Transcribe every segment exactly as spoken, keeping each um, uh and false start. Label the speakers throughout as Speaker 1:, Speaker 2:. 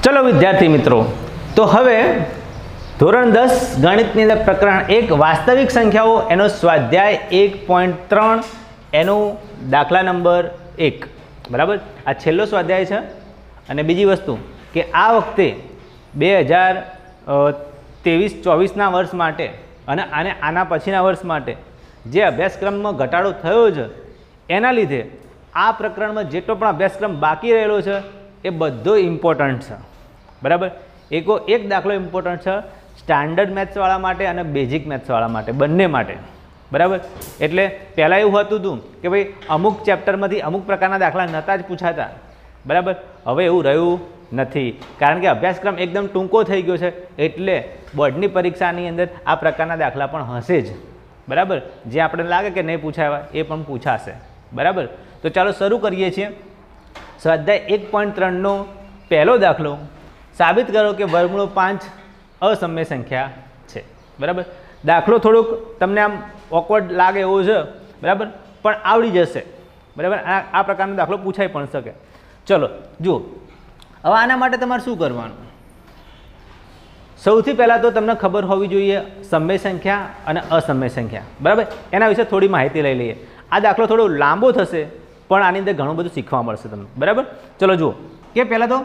Speaker 1: चलो विद्यार्थी मित्रों, तो हवे धोरण दस गणितनी अंदर प्रकरण एक वास्तविक संख्याओं एनो स्वाध्याय एक पॉइंट त्रण एनो दाखला नंबर एक बराबर आ छेल्लो स्वाध्याय है। अने बीजी वस्तु कि आ वखते बे हज़ार तेवीस चौवीसना वर्ष माटे अने आने आना पछीना वर्ष माटे जे अभ्यासक्रम में घटाडो थयो छे एना लीधे आ प्रकरण में जेटलो पण अभ्यासक्रम बाकी रहेलो छे ए बधो इम्पोर्टंट है बराबर। एको एक दाखलो इम्पोर्टंट है स्टांडर्ड मैथ्स वाला माटे अने बेजिक मैथ्स वाला माटे बंने माटे बराबर। एटले पहला एवुं हतुं तुं कि भाई अमुक चेप्टर में अमुक प्रकारना दाखला नता ज पूछाता बराबर। हवे एवुं रह्युं नथी कारण के अभ्यासक्रम एकदम टूंको थई गयो छे एटले बोर्डनी परीक्षानी अंदर आ प्रकारना दाखला पण हशे ज बराबर। जे आपणे लागे कि नहीं पूछाया ए पण पूछाशे बराबर। तो चलो शुरू करीए छीए। स्वाध्याय एक पॉइंट त्रण नो पहलो दाखलो साबित करो कि वर्गमूळ पांच असम्य संख्या है बराबर। दाखलो थोड़ोक तमने आम ऑकवर्ड लागे एवो छे बराबर पण आवड़ी जशे बराबर। आ आ प्रकारनो दाखलो पूछाई पण शके। चलो जुओ हवे आना माटे तमारे शुं करवानुं। सौथी पहला तो तमने खबर होवी जोईए सम्य संख्या अने असम्य संख्या बराबर। एना विषे थोड़ी माहिती लई लईए। आ दाखलो थोड़ो लांबो थशे पण आनी अंदर घणुं बधुं शीखवा मळशे तमने बराबर। चलो जुओ के पहला तो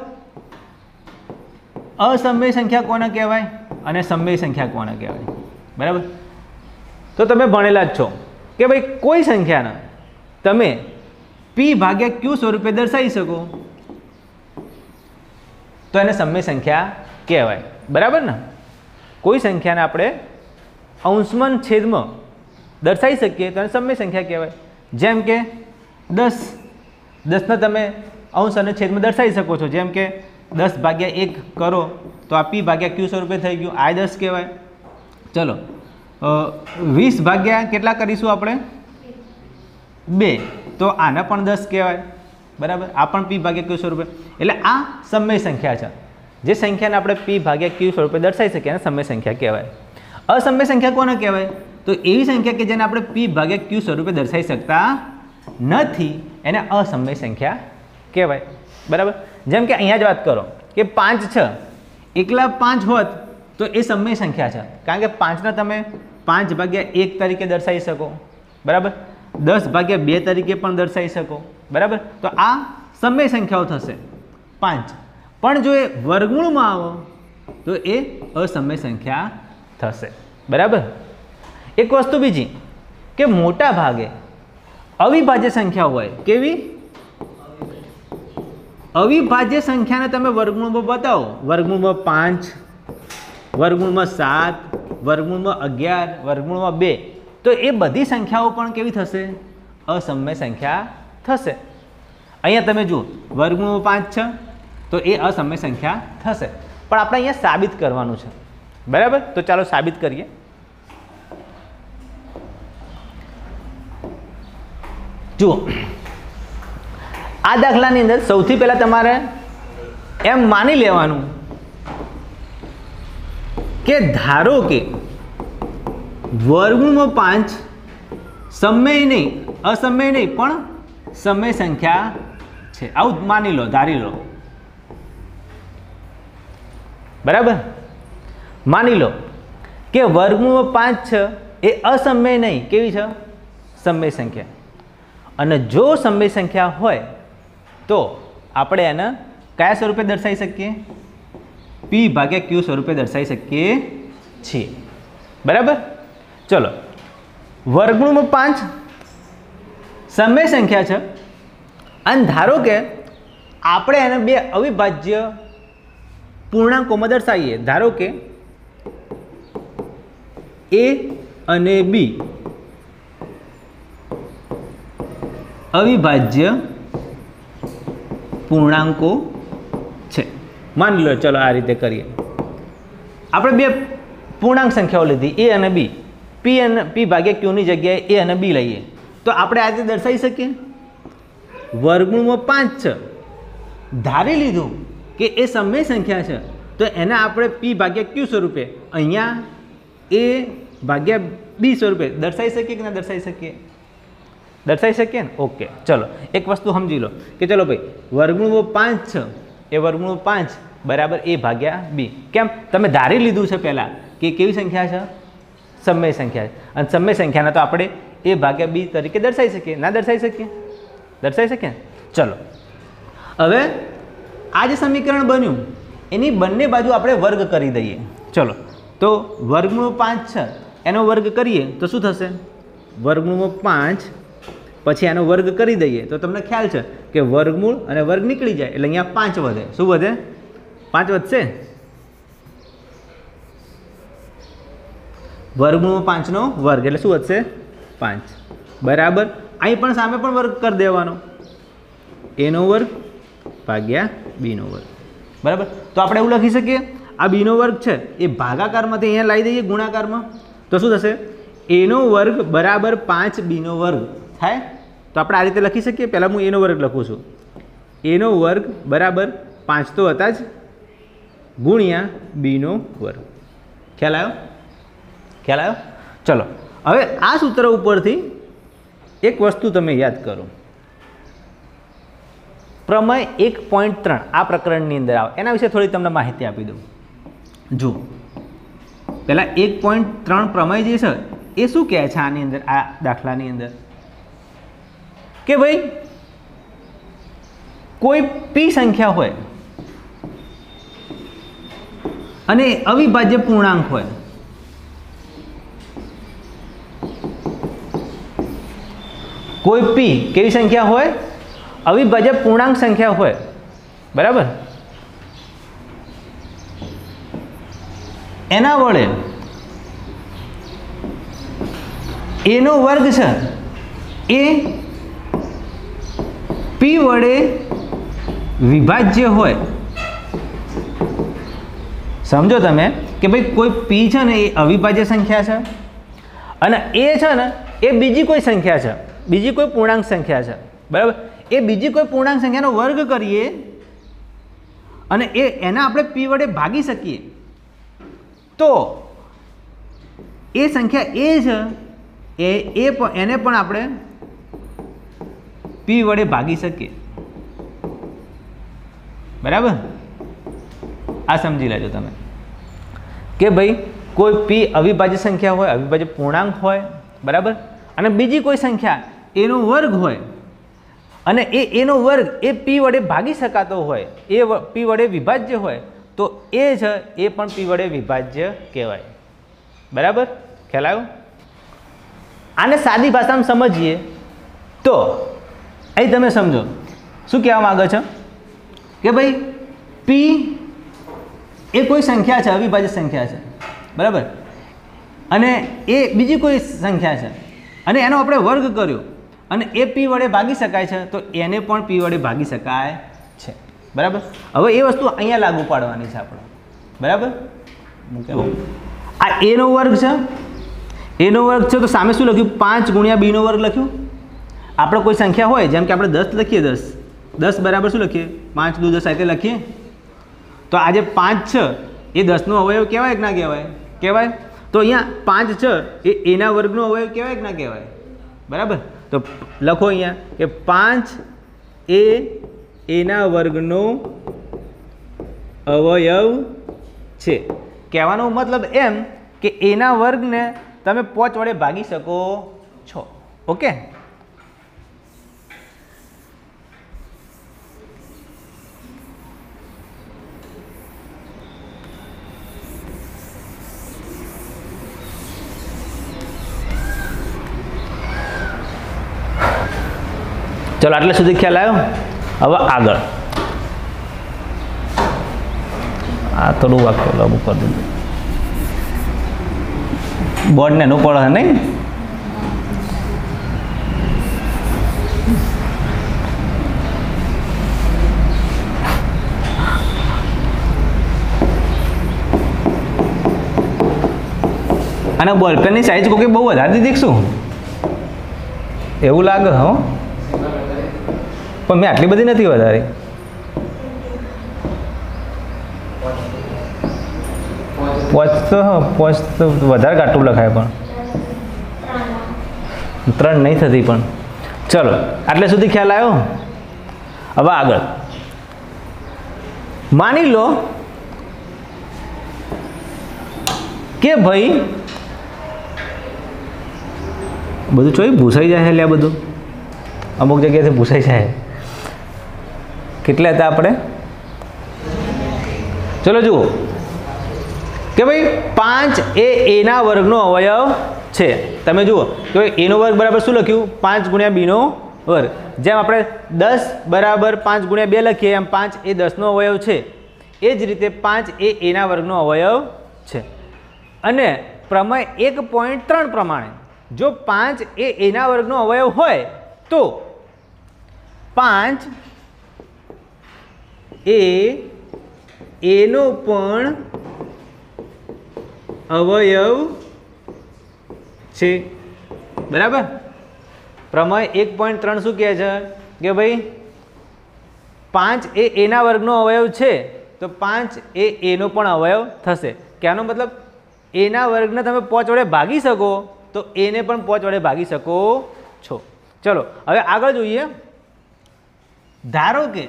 Speaker 1: असम्य संख्या कोने कहेवाय अने सम्य संख्या कोने कहेवाय बराबर। तो तमे भणेला ज छो कि भाई कोई संख्याने तमे पी भाग्या क्यू स्वरूपे दर्शावी शको तो एने सम्य संख्या कहेवाय बराबर ने। कोई संख्याने आपणे अंशमन छेदमां दर्शावी शकीए तो एने सम्य संख्या कहेवाय। जेम के दस दस ने तमे अंश अने छेदमां दर्शावी शको छो। जेम के दस भाग्या एक करो तो आ पी भाग्या क्यू स्वरूपे थई गयुं आ दस कहेवाय। चलो वीस भाग्या केटला करीशुं आपणे बे तो आने पण दस कहेवाय बराबर। आ पण पी भाग्या क्यू स्वरूपे एटले आ सम्य संख्या छे। जे संख्याने आपणे पी भाग्या क्यू स्वरूपे दर्शावी शकीए एने सम्य संख्या कहेवाय। असम्य संख्या कोने कहेवाय तो एवी संख्या के जेने आपणे पी भाग्या क्यू स्वरूपे दर्शावी शकता नथी एने असम्य संख्या कहेवाय बराबर। जेम के अहींया ज वात करो कि पांच छ एकला पांच होत तो ए सम्य संख्या है कारण के पांच ने तमे पांच भाग्या एक तरीके दर्शावी शको बराबर। दस भाग्या बे तरीके पण दर्शावी शको बराबर। तो आ सम्य संख्याओ थशे पांच पण जो ए वर्गमूळमां आवो तो ए असम्य संख्या थशे बराबर। एक वस्तु बीजी कि मोटा भागे अविभाज्य संख्या होय केवी अविभाज्य संख्या ने तमे वर्गमूळ में बताओ वर्गमूळ में पांच वर्गमूळ में सात वर्गमूळ में अगियार वर्गमूळ में बे तो ये बधी संख्याओं पण केवी थशे असम्य संख्या थशे। अहींया तमे जुओ वर्गमूळ में पांच छ तो ये असम्य संख्या थशे पण आपणे अहींया साबित करवानुं छे बराबर। तो चालो साबित करीए। जुओ आ दाखलानी अंदर सौथी पहला तमारे एम मानी लेवानुं के धारो के वर्गमूळ में पांच सम्य नहीं असम्य नहीं पण सम्य संख्या छे आउं मानी लो धारी लो बराबर। मानी लो कि वर्गमूळ में पांच छ ए असम्य नहीं केवी छे सम्य संख्या अने जो सम्य संख्या होय तो आपणे एने कया स्वरूपे दर्शावी शकीए पी भाग्या क्यू स्वरूपे दर्शावी शकीए छीए बराबर। चलो वर्गमूळ में पांच सम्य संख्या छे अने धारो के आपणे एने बे अविभाज्य पूर्णांकोमां दर्शावीए। धारो के ए अने बी अविभाज्य पूर्णांको छे मान लो। चलो आ रीते करिए। आपणे बे पूर्णांक संख्याओ लीधी ए अने बी पी अने पी भाग्या क्यू नी जग्याए ए अने बी लईए तो आपणे आ रीते दर्शावी शकीए वर्गमूळ में पांच छ धारी लीधुं कि ए सम्य संख्या छे तो एने आपणे पी भाग्या क्यू स्वरूपे अहींया ए भाग्या बी स्वरूपे दर्शावी शकीए कि न दर्शावी शकीए दर्शाई सके ने ओके। चलो एक वस्तु समझी लो कि चलो भाई वर्गमूळ में पांच छ ए वर्गमूळ में पांच બરાબર એ ભાગ્યા બી. કેમ? તમે ધારી લીધું છે પહેલાં કે કેવી સંખ્યા છે? સમય સંખ્યા છે. અને સમય સંખ્યાને તો આપણે એ ભાગ્યા બી તરીકે દર્શાવી શકીએ. ના દર્શાવી શકીએ? દર્શાવી શકીએ. ચલો હવે આ જે સમીકરણ બન્યું એની બંને બાજુ આપણે વર્ગ કરી દઈએ. ચલો તો વર્ગમૂળ પાંચ છે એનો વર્ગ કરીએ તો શું થશે? વર્ગમૂળ પાંચ પછી એનો વર્ગ કરી દઈએ તો તમને ખ્યાલ છે કે વર્ગમૂળ અને વર્ગ નીકળી જાય એટલે અહીંયા પાંચ વધે. શું વધે? પાંચ વધશે. વર્ગમૂળ પાંચનો વર્ગ એટલે શું વધશે? પાંચ. બરાબર. અહીં પણ સામે પણ વર્ગ કરી દેવાનો, એનો વર્ગ ભાગ્યા બીનો વર્ગ. બરાબર. તો આપણે એવું લખી શકીએ આ બીનો વર્ગ છે એ ભાગાકારમાંથી અહીંયા લાવી દઈએ ગુણાકારમાં તો શું થશે? એનો વર્ગ બરાબર પાંચ બીનો વર્ગ થાય. તો આપણે આ રીતે લખી શકીએ. પહેલાં હું એનો વર્ગ લખું છું. એનો વર્ગ બરાબર પાંચ તો હતા જ ગુણ્યા બીનો વર્ગ. ખ્યાલ આવ્યો? ખ્યાલ આવ્યો? ચલો હવે આ સૂત્ર ઉપરથી એક વસ્તુ તમે યાદ કરો. પ્રમેય એક પોઈન્ટ ત્રણ આ પ્રકરણની અંદર આવે એના વિશે થોડી તમને માહિતી આપી દઉં. જુઓ પહેલાં એક પોઈન્ટ ત્રણ પ્રમેય જે છે એ શું કહે છે આની અંદર, આ દાખલાની અંદર કે ભાઈ કોઈ પી સંખ્યા હોય અને અવિભાજ્ય પૂર્ણાંક હોય, કોઈ પી કેવી સંખ્યા હોય? અવિભાજ્ય પૂર્ણાંક સંખ્યા હોય. બરાબર. એના વડે એનો વર્ગ છે એ પી વડે વિભાજ્ય હોય. સમજો તમે કે ભાઈ કોઈ પી છે ને એ અવિભાજ્ય સંખ્યા છે અને એ છે ને એ બીજી કોઈ સંખ્યા છે, બીજી કોઈ પૂર્ણાંક સંખ્યા છે. બરાબર. એ બીજી કોઈ પૂર્ણાંક સંખ્યાનો વર્ગ કરીએ અને એ એના આપણે પી વડે ભાગી શકીએ તો એ સંખ્યા એ છે એ એ એને પણ આપણે પી વડે ભાગી શકીએ. બરાબર. આ સમજી લેજો તમે કે ભાઈ કોઈ પી અવિભાજ્ય સંખ્યા હોય, અવિભાજ્ય પૂર્ણાંક હોય. બરાબર. અને બીજી કોઈ સંખ્યા એનો વર્ગ હોય અને એ એનો વર્ગ એ પી વડે ભાગી શકાતો હોય, એ પી વડે વિભાજ્ય હોય તો એ છે એ પણ પી વડે વિભાજ્ય કહેવાય. બરાબર. ખ્યાલ આવ્યો? આને સાદી ભાષામાં સમજીએ તો અહીં તમે સમજો શું કહેવા માંગે છે કે ભાઈ પી એ કોઈ સંખ્યા છે, અવિભાજ્ય સંખ્યા છે. બરાબર. અને એ બીજી કોઈ સંખ્યા છે અને એનો આપણે વર્ગ કર્યો અને એ પી વડે ભાગી શકાય છે તો એને પણ પી વડે ભાગી શકાય છે. બરાબર. હવે એ વસ્તુ અહીંયા લાગુ પાડવાની છે આપણે. બરાબર. આ એનો વર્ગ છે, એનો વર્ગ છે તો સામે શું લખ્યું? પાંચ ગુણ્યા બીનો વર્ગ લખ્યું. આપણે કોઈ સંખ્યા હોય જેમ કે આપણે દસ લખીએ, દસ દસ બરાબર શું લખીએ? પાંચ દુ દસ આ રીતે લખીએ. તો આ જે પાંચ છે એ દસનો અવયવ કહેવાય કે ના કહેવાય? કહેવાય. તો અહીંયા પાંચ છે એ એના વર્ગનો અવયવ કહેવાય કે ના કહેવાય? બરાબર. તો લખો અહીંયા કે પાંચ એ એના વર્ગનો અવયવ છે. કહેવાનો મતલબ એમ કે એના વર્ગને તમે પાંચ વડે ભાગી શકો છો. ઓકે. ચલો આટલે સુધી ખ્યાલ આવ્યો? હવે આગળ આ થોડું વાક્ય લાગુ કરી દીધું. બોર્ડને નું પડે નહીં. અને બોલપેનની સાઈઝ કોકે બહુ વધારે દીધી શું એવું લાગે? હો પણ મેં આટલી બધી નથી વધારી. પોચ તો પોચ તો વધારે કાટું લખાય પણ ત્રણ નહીં થતી. પણ ચલો આટલે સુધી ખ્યાલ આવ્યો? હવે આગળ માની લો કે ભાઈ બધું ચોઈ ભૂસાઈ જાય એટલે આ બધું અમુક જગ્યાએથી ભૂસાઈ જાય. કેટલા હતા આપણે? ચલો જુઓ કે ભાઈ પાંચ એ એના વર્ગનો અવયવ છે. તમે જુઓ કે ભાઈ એનો વર્ગ બરાબર શું લખ્યું? પાંચ ગુણ્યા બીનો વર્ગ. જેમ આપણે દસ બરાબર પાંચ ગુણ્યા બે લખીએ એમ પાંચ એ દસનો અવયવ છે. એ જ રીતે પાંચ એ એના વર્ગનો અવયવ છે. અને પ્રમેય એક પોઈન્ટ ત્રણ પ્રમાણે જો પાંચ એ એના વર્ગનો અવયવ હોય તો પાંચ એ એનો પણ અવયવ છે. બરાબર. પ્રમેય એક પોઈન્ટ ત્રણ શું કહે છે કે ભાઈ પાંચ એ એના વર્ગનો અવયવ છે તો પાંચ એ એનો પણ અવયવ થશે. કહેવાનો મતલબ એના વર્ગને તમે પાંચ વડે ભાગી શકો તો એને પણ પાંચ વડે ભાગી શકો છો. ચલો હવે આગળ જોઈએ. ધારો કે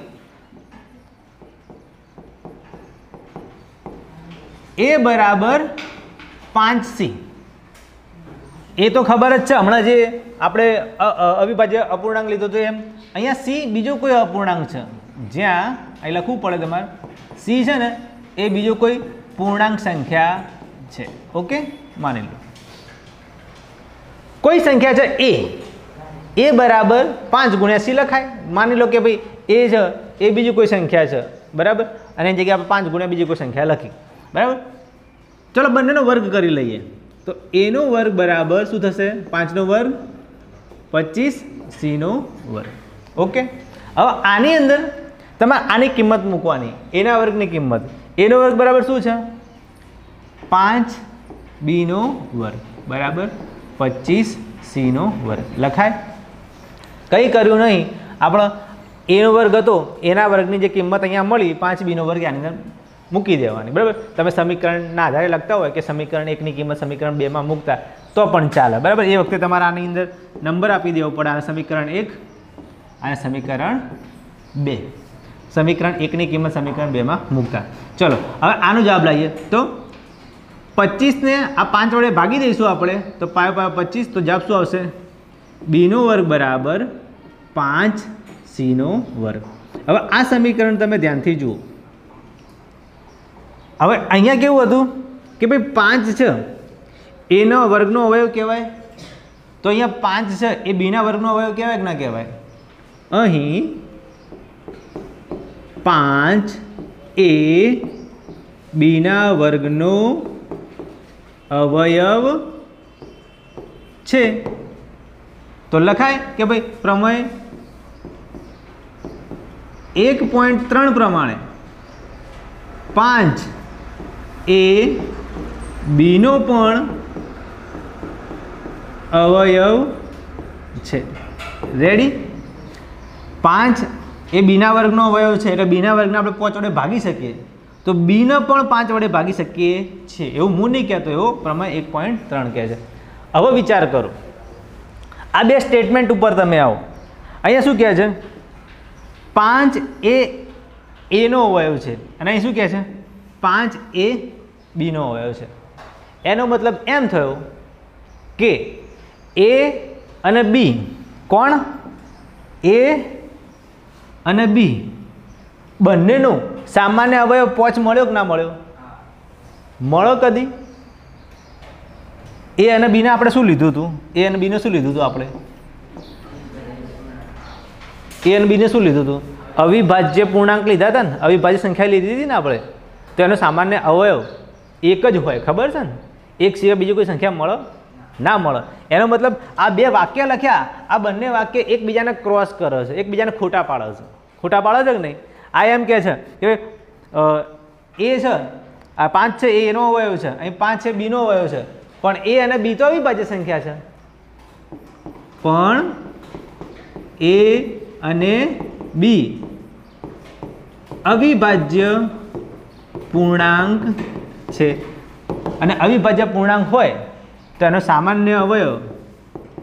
Speaker 1: એ બરાબર પાંચ સી. એ તો ખબર જ છે હમણાં જે આપણે અવિભાજ્ય અપૂર્ણાંક લીધો તો એમ અહીંયા સી બીજો કોઈ અપૂર્ણાંક છે જ્યાં અહીં લખવું પડે તમારે સી છે ને એ બીજો કોઈ પૂર્ણાંક સંખ્યા છે. ઓકે માની લો કોઈ સંખ્યા છે એ એ બરાબર પાંચ ગુણ્યા સી લખાય. માની લો કે ભાઈ એ છે એ બીજી કોઈ સંખ્યા છે બરાબર અને એની જગ્યાએ આપણે પાંચ ગુણ્યા બીજી કોઈ સંખ્યા લખી બરાબર. ચલો બંનેનો વર્ગ કરી લઈએ તો એનો વર્ગ બરાબર શું થશે? પાંચનો વર્ગ પચીસ સીનો વર્ગ. ઓકે હવે આની અંદર તમારે આની કિંમત મૂકવાની એના વર્ગની કિંમત. એનો વર્ગ બરાબર શું છે? પાંચ બીનો વર્ગ બરાબર પચીસ સીનો વર્ગ લખાય. કંઈ કર્યું નહીં આપણો એનો વર્ગ હતો એના વર્ગની જે કિંમત અહીંયા મળી પાંચ બીનો વર્ગ આની અંદર મૂકી દેવાની બરાબર. તમે સમીકરણના આધારે લખતા હોય કે સમીકરણ એકની કિંમત સમીકરણ બેમાં મૂકતા તો પણ ચાલે બરાબર. એ વખતે તમારે આની અંદર નંબર આપી દેવો પડે. આ સમીકરણ એક અને સમીકરણ બે. સમીકરણ એકની કિંમત સમીકરણ બેમાં મૂકતા. ચલો હવે આનો જવાબ લાવીએ તો પચીસને આ પાંચ વડે ભાગી દઈશું આપણે તો પાયો પાયો પચીસ તો જવાબ શું આવશે? બીનો વર્ગ બરાબર પાંચ સીનો વર્ગ. હવે આ સમીકરણ તમે ધ્યાનથી જુઓ. હવે અહીંયા કેવું હતું કે ભાઈ પાંચ છે એનો વર્ગનો અવયવ કહેવાય તો અહીંયા પાંચ છે એ બીના વર્ગનો અવયવ કહેવાય કે ના કહેવાય? અહીં પાંચ એ બીના વર્ગનો અવયવ છે તો લખાય કે ભાઈ પ્રમેય એક પોઈન્ટ ત્રણ પ્રમાણે પાંચ એ બીનો પણ અવયવ છે. રેડી. પાંચ એ બીના વર્ગનો અવયવ છે એટલે બીના વર્ગને આપણે પાંચ વડે ભાગી શકીએ તો બીને પણ પાંચ વડે ભાગી શકીએ છીએ. એવું હું નહીં કહેતો, એવો પ્રમેય એક પોઈન્ટ ત્રણ કહે છે. હવે વિચાર કરો આ બે સ્ટેટમેન્ટ ઉપર તમે આવો. અહીંયા શું કહે છે? પાંચ એ એનો અવયવ છે અને અહીં શું કહે છે? પાંચ એ બીનો અવયવ છે. એનો મતલબ એમ થયો કે એ અને બી કોણ? એ અને બી બંનેનો સામાન્ય અવયવ પાંચ મળ્યો કે ના મળ્યો? મળો કદી? એ અને બીને આપણે શું લીધું હતું? એ અને બીને શું લીધું હતું આપણે? એ અને બીને શું લીધું હતું? અવિભાજ્ય પૂર્ણાંક લીધા હતા ને, અવિભાજ્ય સંખ્યા લીધી હતી ને આપણે. તો એનો સામાન્ય અવયવ એક જ હોય, ખબર છે ને? એક સિવાય બીજી કોઈ સંખ્યા મળે ના મળે. એનો મતલબ આ બે વાક્ય લખ્યા, આ બંને વાક્ય એકબીજાને ક્રોસ કરે છે, એકબીજાને ખોટા પાડે છે. ખોટા પાડે છે કે નહીં? આ એમ કહે છે કે એ છે આ પાંચ છે એ એનો અવયવ છે, અહીં પાંચ છે બીનો અવયવ છે, પણ એ અને બી તો અવિભાજ્ય સંખ્યા છે. પણ એ અને બી અવિભાજ્ય પૂર્ણાંક છે અને અવિભાજ્ય પૂર્ણાંક હોય તો એનો સામાન્ય અવયવ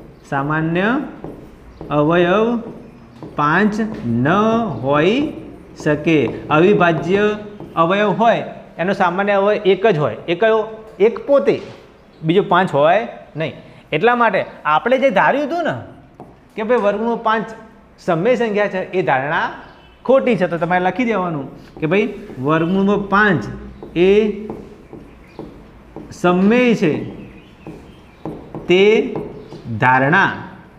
Speaker 1: સામાન્ય અવયવ પાંચ ન હોઈ શકે. અવિભાજ્ય અવયવ હોય એનો સામાન્ય અવયવ એક જ હોય, એ કયો? એક પોતે, બીજો પાંચ હોય નહીં. એટલા માટે આપણે જે ધાર્યું હતું ને કે ભાઈ વર્ગમૂળ પાંચ સમય સંખ્યા છે, એ ધારણા ખોટી છે. તો તમારે લખી દેવાનું કે ભાઈ વર્ગમૂળ પાંચ એ સમય છે તે ધારણા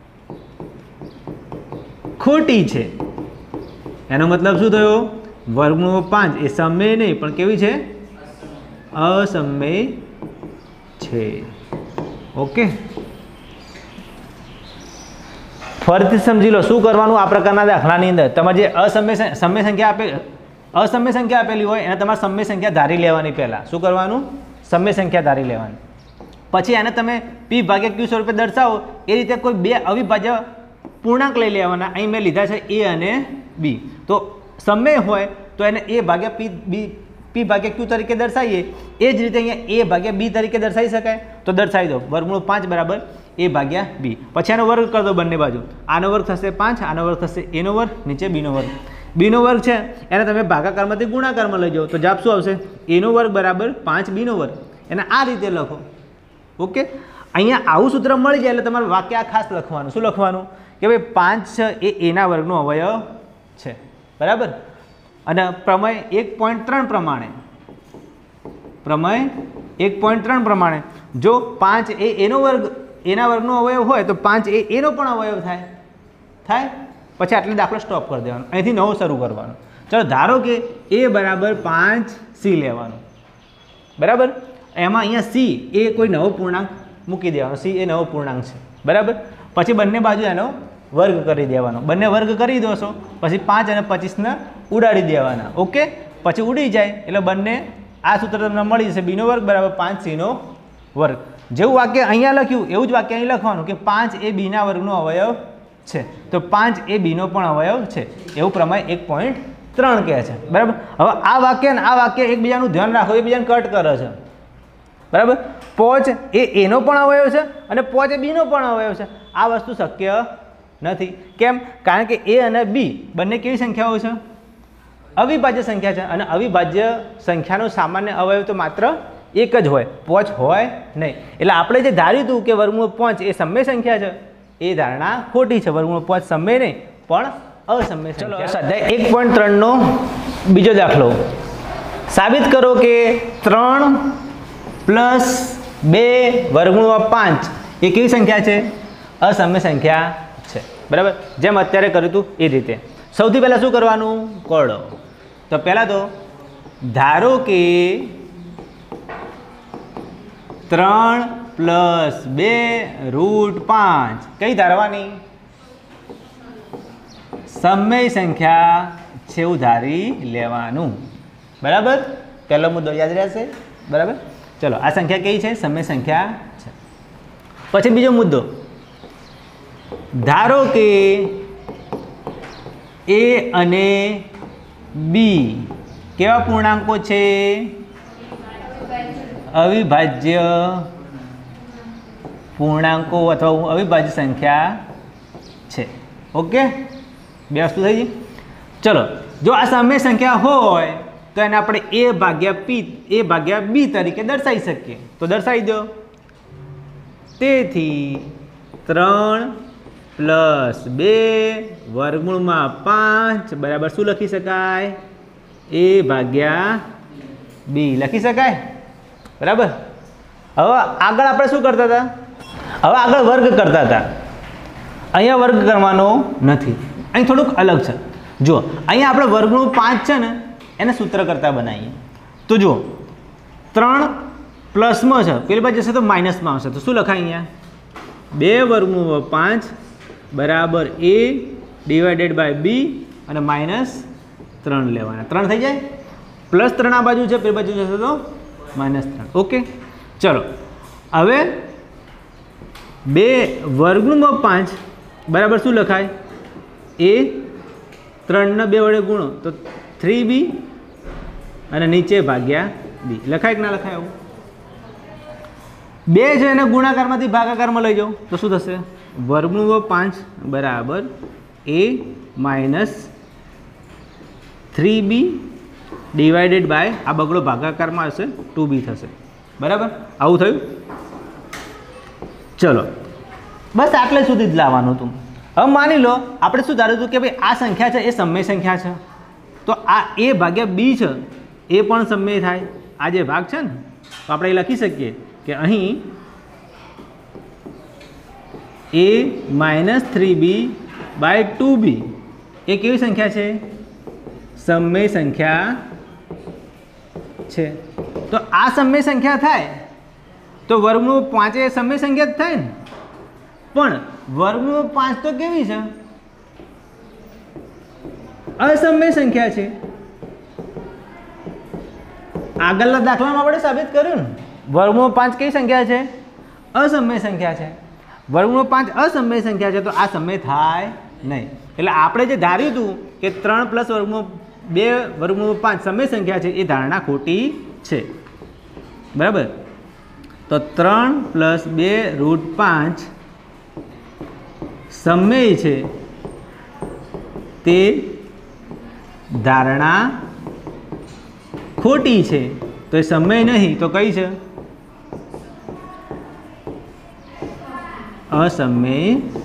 Speaker 1: ખોટી છે. એનો મતલબ શું થયો? વર્ગમૂળ પાંચ એ સમય નહીં પણ કેવી છે? અસમય છે. ઓકે, ફરીથી સમજી લો શું કરવાનું આ પ્રકારના દાખલાની અંદર. તમારે જે અસમય સમય સંખ્યા આપે અસમય સંખ્યા આપેલી હોય એને તમારે સમય સંખ્યા ધારી લેવાની. પહેલાં શું કરવાનું? સમય સંખ્યા ધારી લેવાની. પછી એને તમે પી ભાગ્યા ક્યુ સ્વરૂપે દર્શાવો. એ રીતે કોઈ બે અવિભાજ્ય પૂર્ણાંક લઈ લેવાના. અહીં મેં લીધા છે એ અને બી. તો સમય હોય તો એને એ ભાગ્યા પી બી પી ભાગ્યા ક્યુ તરીકે દર્શાવીએ. એ જ રીતે અહીંયા એ ભાગ્યા બી તરીકે દર્શાવી શકાય. તો દર્શાવી દો વર્ગમૂળ પાંચ બરાબર એ ભાગ્યા બી. પછી આનો વર્ગ કરી દો બંને બાજુ. આનો વર્ગ થશે પાંચ, આનો વર્ગ થશે એનો વર્ગ, નીચે બીનો વર્ગ. બીનો વર્ગ છે એને તમે ભાગાકારમાંથી ગુણાકારમાં લઈ જાઓ તો જવાબ શું આવશે? એનો વર્ગ બરાબર પાંચ બીનો વર્ગ. એને આ રીતે લખો. ઓકે, અહીંયા આવું સૂત્ર મળી જાય એટલે તમારે વાક્ય આ ખાસ લખવાનું. શું લખવાનું? કે ભાઈ પાંચ છે એ એના વર્ગનો અવયવ છે. બરાબર. અને પ્રમેય એક પોઈન્ટ ત્રણ પ્રમાણે પ્રમેય એક પોઈન્ટ ત્રણ પ્રમાણે જો પાંચ એ એનો વર્ગ એના વર્ગનો અવયવ હોય તો પાંચ એ એનો પણ અવયવ થાય થાય પછી આટલે દાખલો સ્ટોપ કરી દેવાનો. અહીંથી નવો શરૂ કરવાનો. ચલો ધારો કે એ બરાબર પાંચ સી લેવાનું. બરાબર. એમાં અહીંયા સી એ કોઈ નવો પૂર્ણાંક મૂકી દેવાનો. સી એ નવો પૂર્ણાંક છે. બરાબર. પછી બંને બાજુ એનો વર્ગ કરી દેવાનો. બંને વર્ગ કરી દો છો પછી પાંચ અને પચીસને ઉડાડી દેવાના. ઓકે, પછી ઉડી જાય એટલે બંને આ સૂત્ર તમને મળી જશે. બીનો વર્ગ બરાબર પાંચ સીનો વર્ગ. જેવું વાક્ય અહીંયા લખ્યું એવું જ વાક્ય અહીં લખવાનું કે પાંચ એ બીના વર્ગનો અવયવ છે. તો પાંચ એ બીનો પણ અવયવ છે એવું પ્રમેય એક પોઈન્ટ ત્રણ કહે છે. બરાબર. હવે આ વાક્ય ને આ વાક્ય એકબીજાનું ધ્યાન રાખો, એકબીજાને કટ કરે છે. બરાબર. પોચ એ એનો પણ અવયવ છે અને પોચ એ બીનો પણ અવયવ છે. આ વસ્તુ શક્ય નથી. કેમ? કારણ કે એ અને બી બંને કેવી સંખ્યાઓ છે? અવિભાજ્ય સંખ્યા છે. અને અવિભાજ્ય સંખ્યાનો સામાન્ય અવયવ તો માત્ર એક જ હોય, પોચ હોય નહીં. એટલે આપણે જે ધાર્યું હતું કે વર્ગમૂળ પાંચ એ સમય સંખ્યા છે એ ધારણા ખોટી છે. વર્ગમૂળ પાંચ સમય નહીં પણ અસમય સંખ્યા. સ્વાધ્યાય એક પોઈન્ટ ત્રણનો બીજો દાખલો. સાબિત કરો કે ત્રણ પ્લસ બે વર્ગમૂળ પાંચ એ કેવી સંખ્યા છે? અસમય સંખ્યા છે. બરાબર. જેમ અત્યારે કર્યું હતું એ રીતે. સૌથી પહેલાં શું કરવાનું? કોડો. તો પહેલાં તો ધારો કે ત્રણ પ્લસ બે રૂટ પાંચ કઈ ધારવાની? સમય સંખ્યા છે એવું ધારી લેવાનું. બરાબર. પહેલો મુદ્દો યાદ રહેશે. બરાબર. ચલો આ સંખ્યા કઈ છે? સમય સંખ્યા છે. પછી બીજો મુદ્દો, ધારો કે એ અને બી કેવા પૂર્ણાંકો છે? અવિભાજ્ય પૂર્ણાંકો અથવા અવિભાજ્ય સંખ્યા છે. ઓકે, બે વસ્તુ થઈ ગઈ. ચલો જો આ સમય સંખ્યા હોય તો એને આપણે એ ભાગ્યા પી એ ભાગ્યા બી તરીકે દર્શાવી શકીએ. તો દર્શાવી દો. તેથી ત્રણ પ્લસ બે વર્ગમૂળમાં પાંચ બરાબર શું લખી શકાય? એ ભાગ્યા બી લખી શકાય. બરાબર. હવે આગળ આપણે શું કરતા હતા? હવે આગળ વર્ગ કરતા હતા. અહીંયા વર્ગ કરવાનો નથી. અહીં થોડુંક અલગ છે. જુઓ અહીંયા આપણે વર્ગમૂળ પાંચ છે ને એને સૂત્ર કરતા બનાવીએ. તો જુઓ ત્રણ પ્લસમાં છે, પેલી બાજુ જશે તો માઇનસમાં આવશે. તો શું લખાય અહીંયા? બે વર્ગમૂળ પાંચ બરાબર એ ડિવાઇડેડ બાય બી અને માઇનસ ત્રણ લેવાના. ત્રણ થઈ જાય. પ્લસ ત્રણ આ બાજુ છે, પેલી બાજુ જશે તો માઇનસ ત્રણ. ઓકે, ચલો હવે બે વર્ગમૂળમાં પાંચ બરાબર શું લખાય? એ ત્રણના બે વડે ગુણો તો થ્રી બી અને નીચે ભાગ્યા બી. લખાય કે ના લખાય? આવું બે છે એને ગુણાકારમાંથી ભાગાકારમાં લઈ જાઓ તો શું થશે? વર્ગમૂળ પાંચ બરાબર A minus three B divided by આ બગડો ભાગાકારમાં હશે ટુ બી થશે. બરાબર, આવું થયું. ચલો, બસ આટલે સુધી જ લાવવાનું હતું. હવે માની લો આપણે શું ધાર્યું હતું કે ભાઈ આ સંખ્યા છે એ સમય સંખ્યા છે, તો આ એ ભાગ્યા બી છે એ પણ સમય થાય. આ જે ભાગ છે ને તો આપણે એ લખી શકીએ કે અહીં A minus three B by two B એ કેવી સંખ્યા છે? સમય સંખ્યા છે. તો આ સમય સંખ્યા થાય તો વર્ગમૂળ પાંચ એ સમય સંખ્યા જ થાય ને. પણ વર્ગમૂળ પાંચ તો કેવી છે? અસમય સંખ્યા છે. આગળના દાખલામાં આપણે સાબિત કર્યું ને, વર્ગમૂળ પાંચ કઈ સંખ્યા છે? અસમય સંખ્યા છે. વર્ગમૂળ પાંચ અસમય સંખ્યા છે તો આ સમય થાય નહીં. એટલે આપણે જે ધાર્યું હતું કે ત્રણ પ્લસ વર્ગમૂળ બે વર્ગમૂળ પાંચ સમય સંખ્યા છે એ ધારણા ખોટી છે. બરાબર, તો ત્રણ પ્લસ બે રૂટ પાંચ સમય છે તે ધારણા ખોટી છે. તો એ સમય નહીં તો કઈ છે? અસમય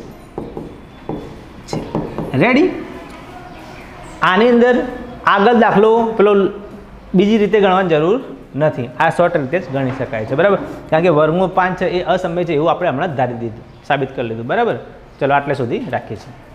Speaker 1: છે. રેડી? આની અંદર આગળ દાખલો પેલો બીજી રીતે ગણવાની જરૂર નથી, આ શોર્ટ રીતે જ ગણી શકાય છે. બરાબર, કારણ કે વર્ગમૂળ પાંચ છે એ અસમય છે એવું આપણે હમણાં જ ધારી દીધું, સાબિત કરી લીધું. બરાબર, ચલો આટલે સુધી રાખીએ છીએ.